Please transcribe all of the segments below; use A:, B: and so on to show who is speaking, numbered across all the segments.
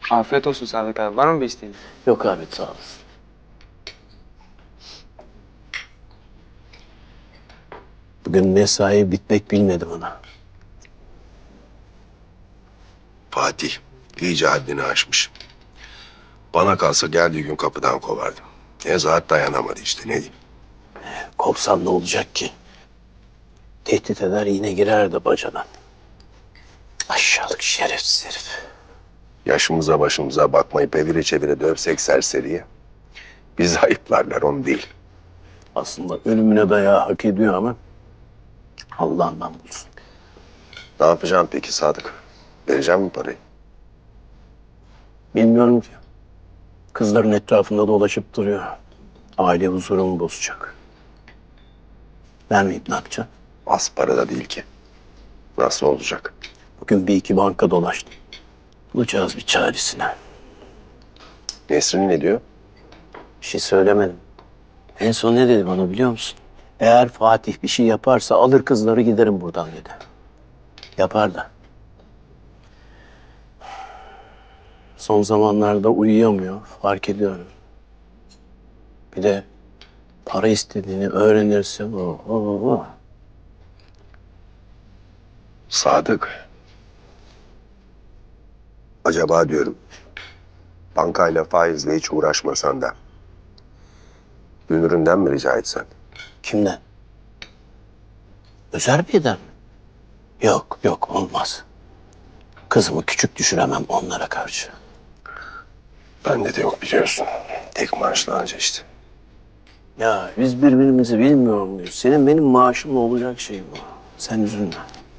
A: Afiyet olsun Sadık abi. Var mı bir isteğin?
B: Yok abi, sağ olasın. Bugün mesai bitmek bilmedi bana.
C: Fatih iyice haddini aşmış. Bana kalsa geldiği gün kapıdan kovardım. Nezahat dayanamadı işte, ne diyeyim.
B: Kovsam ne olacak ki? Tehdit eder, yine girerdi bacadan. Aşağılık şerefsiz herif.
C: Yaşımıza başımıza bakmayıp evire çevire dövsek serseriye. Bizi ayıplarlar, onu değil.
B: Aslında ölümüne dayağı hak ediyor ama Allah'ından bulsun.
C: Ne yapacaksın peki Sadık? Vereceğim mi parayı?
B: Bilmiyorum ki. Kızların etrafında dolaşıp duruyor. Aile huzurumu bozacak. Vermeyip ne yapacağım?
C: Az para da değil ki. Nasıl olacak?
B: Bugün bir iki banka dolaştım. Bulacağız bir çaresine.
C: Nesrin ne diyor?
B: Bir şey söylemedim. En son ne dedi bana biliyor musun? Eğer Fatih bir şey yaparsa alır kızları giderim buradan dedi. Yapar da. Son zamanlarda uyuyamıyor, fark ediyorum. Bir de para istediğini öğrenirse o.
C: Sadık. Acaba diyorum, bankayla faizle hiç uğraşmasan da Dünüründen mi rica etsen?
B: Kimden? Özer Bey'den mi? Yok olmaz. Kızımı küçük düşüremem onlara karşı.
C: Bende de yok biliyorsun. Tek maaşla anca işte.
B: Ya biz birbirimizi bilmiyor muyuz? Senin benim maaşımla olacak şey bu. Sen üzülme.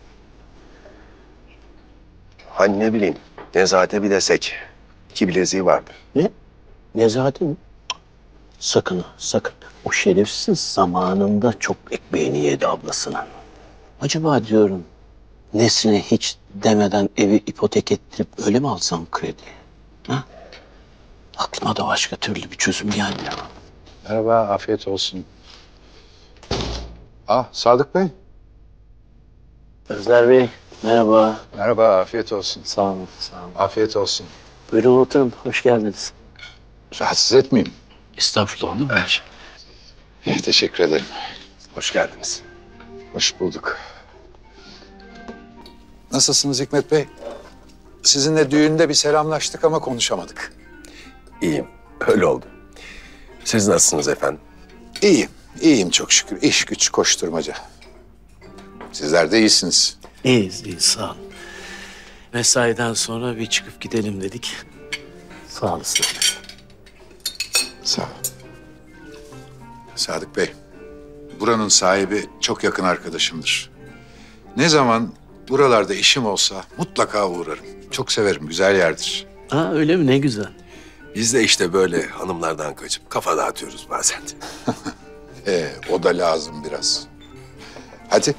C: Hani ne bileyim, Nezahat'e bir desek. 2 bileziği vardı.
B: Ne? Nezahati mi? Sakın ha, sakın. O şerefsiz zamanında çok ekmeğini yedi ablasının. Acaba diyorum Nesrin'e hiç demeden evi ipotek ettirip öyle mi alsam kredi? Ha? Aklıma da başka türlü bir çözüm gelmiyor.
D: Merhaba, afiyet olsun. Ah, Sadık Bey.
B: Özer Bey, merhaba.
D: Merhaba, afiyet olsun.
B: Sağ olun, sağ olun.
D: Afiyet olsun.
B: Buyurun oturun, hoş geldiniz.
D: Rahatsız etmeyeyim.
B: Estağfurullah, olur mu?
D: Teşekkür ederim.
C: Hoş geldiniz.
D: Hoş bulduk. Nasılsınız Hikmet Bey? Sizinle düğünde bir selamlaştık ama konuşamadık.
C: İyiyim. Öyle oldu. Siz nasılsınız efendim?
D: İyiyim çok şükür. İş güç koşturmaca. Sizler de iyisiniz.
B: İyiyiz, sağ olun. Mesaiden sonra bir çıkıp gidelim dedik. Sağ olasın.
D: Sağ ol. Sadık Bey, buranın sahibi çok yakın arkadaşımdır. Ne zaman buralarda işim olsa mutlaka uğrarım. Çok severim, güzel yerdir.
B: Ha öyle mi? Ne güzel.
C: Biz de işte böyle hanımlardan kaçıp kafa dağıtıyoruz bazen.
D: O da lazım biraz. Hadi.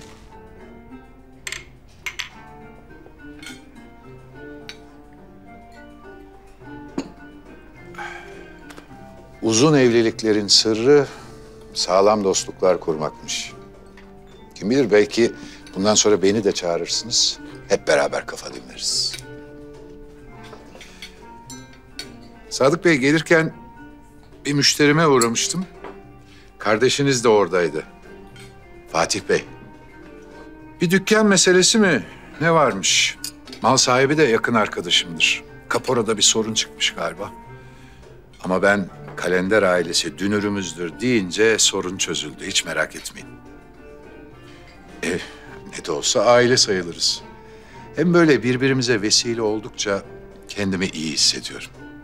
D: Uzun evliliklerin sırrı sağlam dostluklar kurmakmış. Kim bilir belki bundan sonra beni de çağırırsınız. Hep beraber kafa dinleriz. Sadık Bey gelirken bir müşterime uğramıştım. Kardeşiniz de oradaydı. Fatih Bey. Bir dükkan meselesi mi? Ne varmış? Mal sahibi de yakın arkadaşımdır. Kaporada bir sorun çıkmış galiba. Ama ben Kalender ailesi dünürümüzdür deyince sorun çözüldü. Hiç merak etmeyin. Ne de olsa aile sayılırız. Hem böyle birbirimize vesile oldukça kendimi iyi hissediyorum.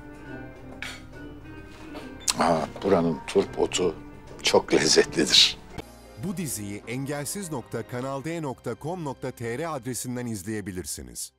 D: Buranın turp otu çok lezzetlidir.
E: Bu diziyi engelsiz.kanalde.com.tr adresinden izleyebilirsiniz.